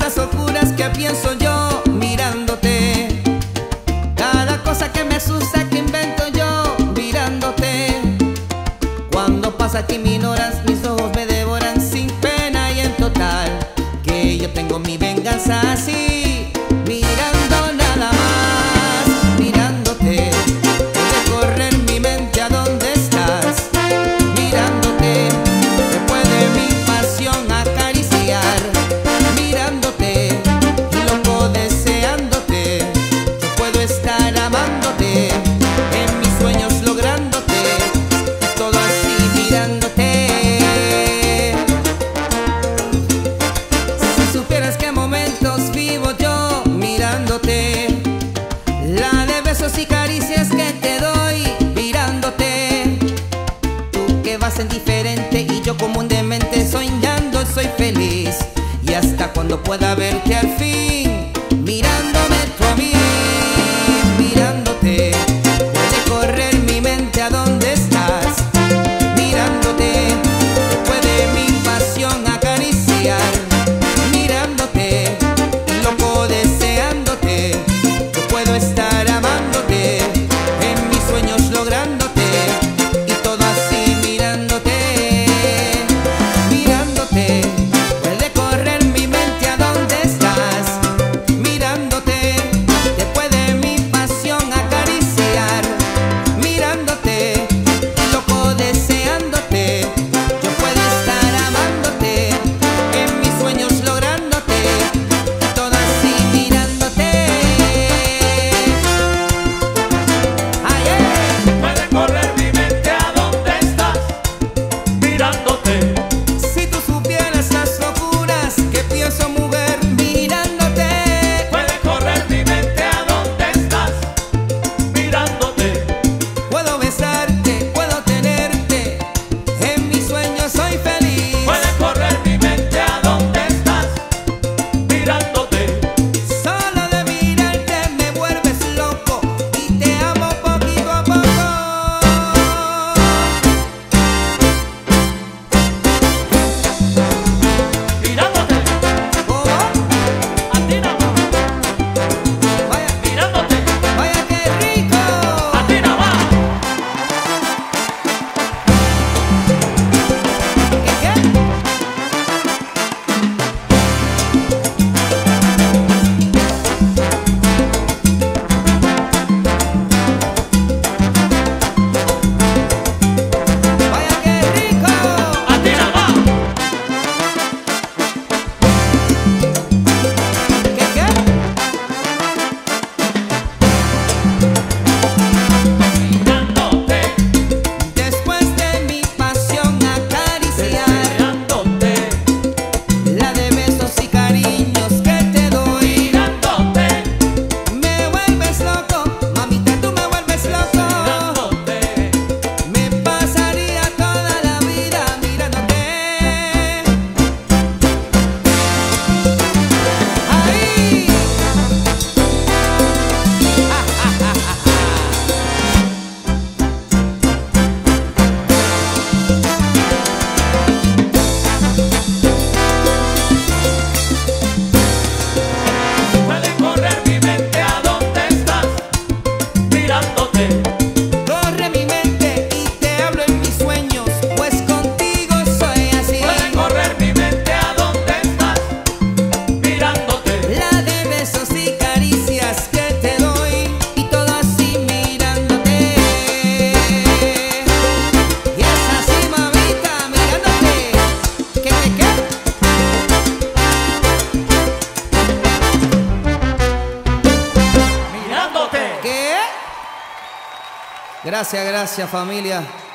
las locuras que pienso yo mirándote. Cada cosa que me asusta que invento yo mirándote. Cuando pasa que me ignoras, mis ojos me devoran sin pena y en total que yo tengo mi venganza así, mirando nada más, mirándote. Puede correr mi mente a dónde estás, mirándote. Te puede mi pasión acariciar, mirándote. Y loco deseándote, yo puedo estar amándote, en mis sueños lográndote, y todo así mirándote. Si supieras qué momentos vivo yo mirándote, la de besos y caricias que te doy mirándote. Tú que vas en diferente y yo como un demente soñando soy feliz. Y hasta cuando pueda verte al fin, mirándome tú a mí, mirándote. Puede correr mi mente a dónde estás, mirándote. Te puede mi pasión acariciar, mirándote. Y loco deseándote, yo puedo estar amándote, en mis sueños lográndote, y todo así mirándote, mirándote. Puede correr mi mente a dónde estás, mirándote. Te puede mi pasión acariciar, mirándote. Loco deseándote, yo puedo estar amándote, en mis sueños lográndote, y todo así mirándote. Puede correr mi mente a dónde estás, mirándote. Si tú supieras las locuras que pienso, mujer, mirándote. Puede correr mi mente a dónde estás, mirándote. Puedo besarte, puedo tenerte, en mis sueños soy feliz. Puede correr mi mente a dónde estás, mirándote. Solo de mirarte me vuelves loco y te amo poquito a poco. Mirándote, ¿Cómo? a ti nada más. Vaya, Mirándote, vaya qué rico. a ti nada más. ¿Qué? Vaya qué rico. A ti nada más. ¿Qué? Mirándote, Después de mi pasión acariciar, deseándote, la de besos y cariños que te doy, mirándote, me vuelves loco, mamita, tú me vuelves loco. mirándote. Me pasaría toda la vida mirándote. Ahí. Puede correr mi mente a dónde estás, mirándote. Corre mi mente y te hablo en mis sueños, pues contigo soy así. Puede correr mi mente a dónde estás, mirándote. La de besos y caricias que te doy, y todo así mirándote. Y es así, mamita, mirándote. ¿Qué? Mirándote. ¿Qué? Gracias, familia.